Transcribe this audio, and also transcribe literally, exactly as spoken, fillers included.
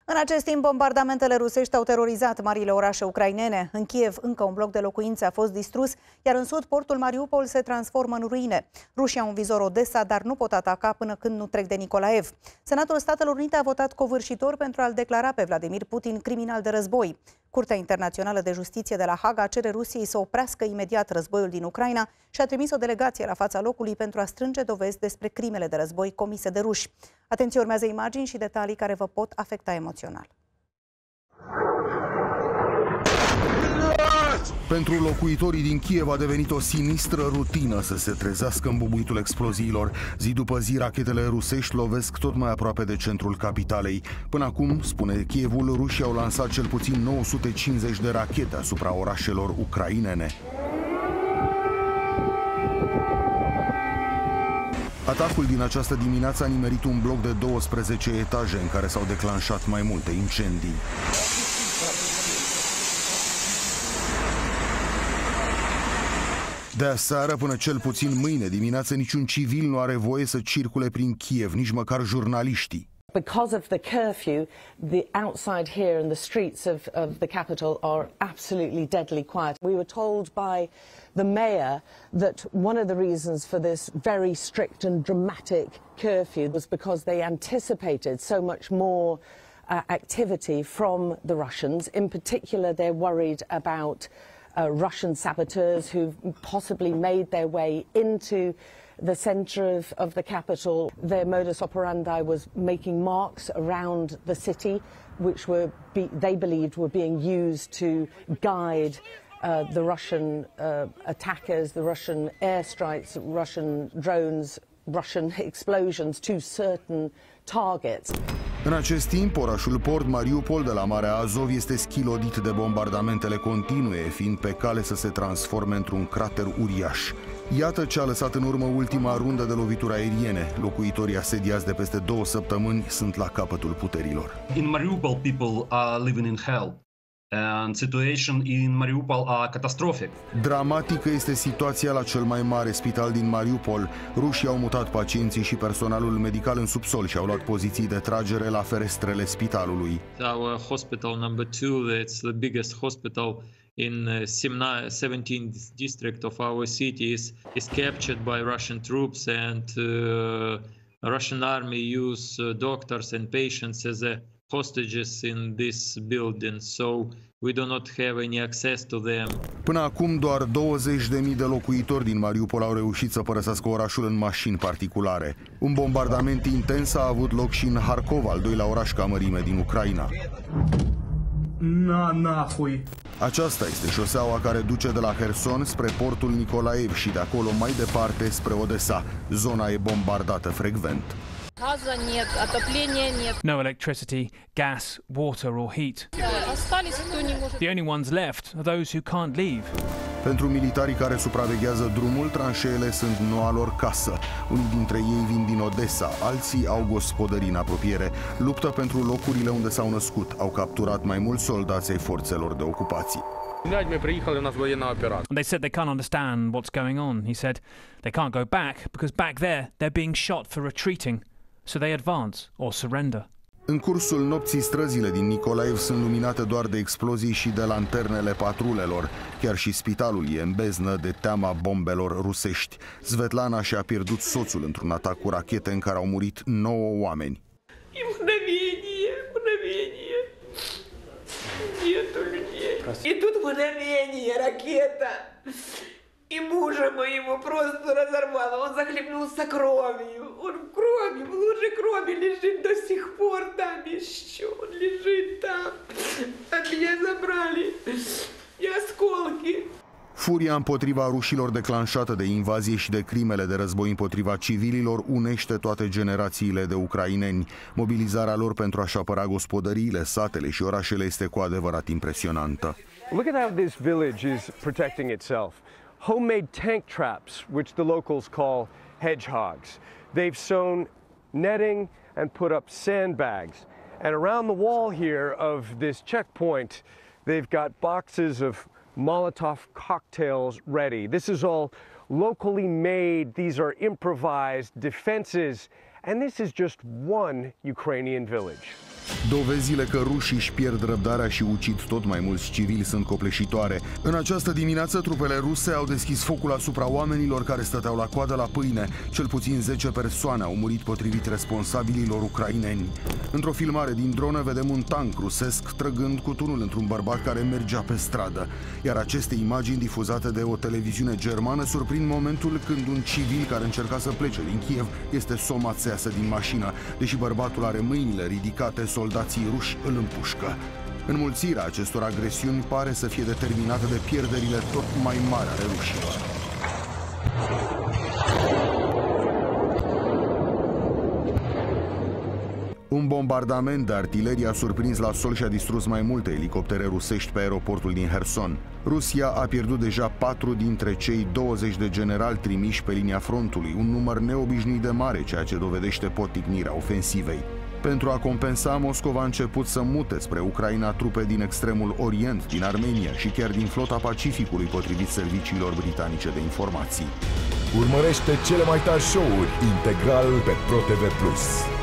În acest timp, bombardamentele rusești au terorizat marile orașe ucrainene. În Kiev, încă un bloc de locuințe a fost distrus, iar în sud, portul Mariupol se transformă în ruine. Rușii au în vizor Odessa, dar nu pot ataca până când nu trec de Nicolaev. Senatul Statelor Unite a votat covârșitor pentru a-l declara pe Vladimir Putin criminal de război. Curtea Internațională de Justiție de la Haga cere Rusiei să oprească imediat războiul din Ucraina și a trimis o delegație la fața locului pentru a strânge dovezi despre crimele de război comise de ruși. Atenție, urmează imagini și detalii care vă pot afecta emoțional. Pentru locuitorii din Kiev a devenit o sinistră rutină să se trezească în bubuitul exploziilor. Zi după zi, rachetele rusești lovesc tot mai aproape de centrul capitalei. Până acum, spune Kievul, rușii au lansat cel puțin nouă sute cincizeci de rachete asupra orașelor ucrainene. Atacul din această dimineață a nimerit un bloc de douăsprezece etaje în care s-au declanșat mai multe incendii. De aseară până cel puțin mâine dimineață niciun civil nu are voie să circule prin Kiev, nici măcar jurnaliștii. Because of the curfew, the outside here and the streets of, of the capital are absolutely deadly quiet. We were told by the mayor that one of the reasons for this very strict and dramatic curfew was because they anticipated so much more uh, activity from the Russians. In particular, they're worried about uh, Russian saboteurs who've possibly made their way into the centre of, of the capital. Their modus operandi was making marks around the city, which were be, they believed were being used to guide uh, the Russian uh, attackers, the Russian airstrikes, Russian drones, Russian explosions to certain targets. În acest timp, orașul port Mariupol de la Marea Azov este schilodit de bombardamentele continue, fiind pe cale să se transforme într-un crater uriaș. Iată ce a lăsat în urmă ultima rundă de lovituri aeriene. Locuitorii asediați de peste două săptămâni sunt la capătul puterilor. In Mariupol, people are living in hell. And situation in Mariupol are catastrophic. Dramatică este situația la cel mai mare spital din Mariupol. Rușii au mutat pacienții și personalul medical în subsol și au luat poziții de tragere la ferestrele spitalului. Our hospital number two, that's the biggest hospital in uh, seventeenth district of our city, is, is captured by Russian troops, and uh, Russian army use uh, doctors and patients as a hostages in this building, so we do not have any access to them. Până acum, doar douăzeci de mii de locuitori din Mariupol au reușit să părăsească orașul în mașini particulare. Un bombardament intens a avut loc și în Harkov, al doilea oraș ca mărime din Ucraina. Na, nahui. Aceasta este șoseaua care duce de la Herson spre portul Nicolaev și de acolo mai departe spre Odessa. Zona e bombardată frecvent. No electricity, gas, water or heat. The only ones left are those who can't leave. Pentru militarii care supraveghează drumul, tranșeele sunt noua lor casă. Unii dintre ei vin din Odessa, alții au gospodării în apropiere. Luptă pentru locurile unde s-au născut. Au capturat mai mulți soldați ai forțelor de ocupație. They said they can't understand what's going on. He said they can't go back because back there they're being shot for retreating. So they advance or surrender. În cursul nopții, străzile din Nicolaev sunt luminate doar de explozii și de lanternele patrulelor. Chiar și spitalul e în beznă de teama bombelor rusești. Svetlana și-a pierdut soțul într-un atac cu rachete în care au murit nouă oameni. И тут мгновение, ракета. И мужа моего просто разорвало. Он захлебнулся кровью. Он в крови, в луже крови лежит до сих пор там еще. Он лежит там. А меня забрали. И осколки. Furia împotriva rușilor declanșată de invazie și de crimele de război împotriva civililor unește toate generațiile de ucraineni. Mobilizarea lor pentru a-și apăra gospodăriile, satele și orașele este cu adevărat impresionantă. Look at how this village is protecting itself. Homemade tank traps, which the locals call hedgehogs. They've sewn netting and put up sandbags. And around the wall here of this checkpoint, they've got boxes of Molotov cocktails ready. This is all locally made. These are improvised defenses. And this is just one Ukrainian village. Dovezile că rușii își pierd răbdarea și ucid tot mai mulți civili sunt copleșitoare. În această dimineață, trupele ruse au deschis focul asupra oamenilor care stăteau la coadă la pâine. Cel puțin zece persoane au murit potrivit responsabililor ucraineni. Într-o filmare din dronă vedem un tank rusesc trăgând cu tunul într-un bărbat care mergea pe stradă. Iar aceste imagini difuzate de o televiziune germană surprind momentul când un civil care încerca să plece din Kiev este somat să iasă din mașină. Deși bărbatul are mâinile ridicate, soldații ruși îl împușcă. Înmulțirea acestor agresiuni pare să fie determinată de pierderile tot mai mari ale rușilor. Un bombardament de artilerie a surprins la sol și a distrus mai multe elicoptere rusești pe aeroportul din Herson. Rusia a pierdut deja patru dintre cei douăzeci de generali trimiși pe linia frontului, un număr neobișnuit de mare, ceea ce dovedește poticnirea ofensivei. Pentru a compensa, Moscova a început să mute spre Ucraina trupe din extremul Orient, din Armenia și chiar din flota Pacificului, potrivit serviciilor britanice de informații. Urmărește cele mai tari show-uri integral pe ProTV plus.